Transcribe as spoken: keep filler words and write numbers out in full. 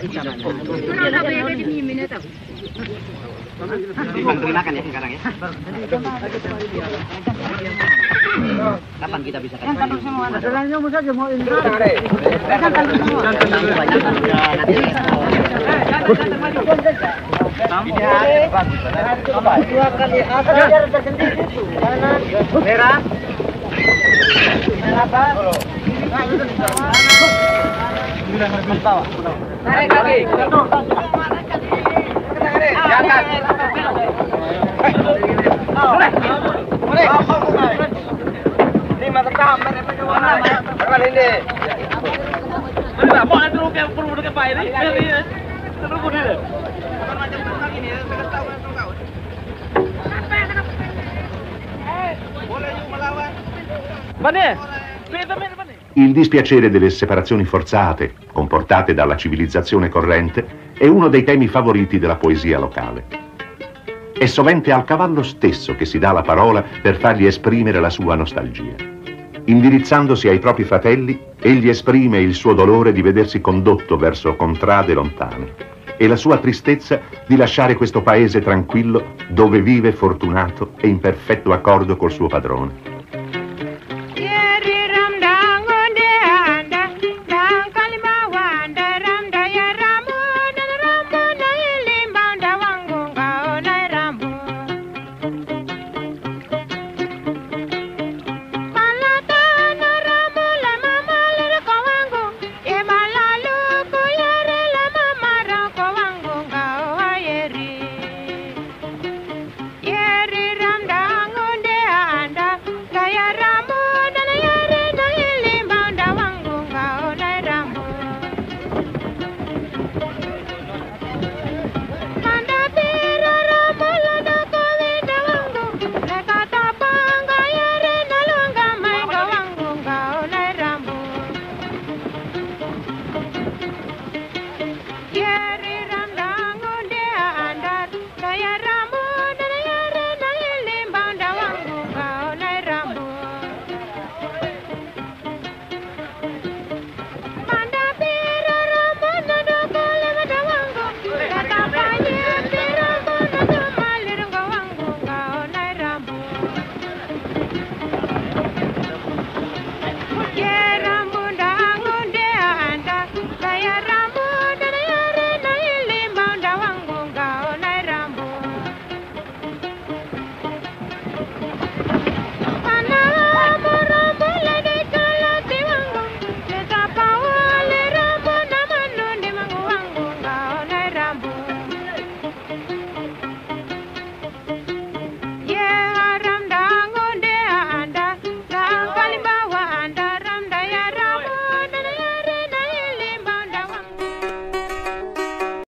Pero apa yang jadi mimin itu? Dibantuin makan ya sekarang ya. Kapan kita bisa kasih? Tanduk semua. Masalahnya mau saja mau ini. Tanduk semua. Banyak nanti. Dua kali asal tersendiri itu. Merah. Apa? Tarik lagi. Jangan. Ini mata kamar apa gimana? Apa ini? Enggak mau terus ke perlu ke Pak ini. Terus pun ini. Bukan macam tentang ini, saya tahu kan kau. Boleh yuk melawan. Mana? Il dispiacere delle separazioni forzate, comportate dalla civilizzazione corrente, è uno dei temi favoriti della poesia locale. È sovente al cavallo stesso che si dà la parola per fargli esprimere la sua nostalgia. Indirizzandosi ai propri fratelli, egli esprime il suo dolore di vedersi condotto verso contrade lontane e la sua tristezza di lasciare questo paese tranquillo dove vive fortunato e in perfetto accordo col suo padrone.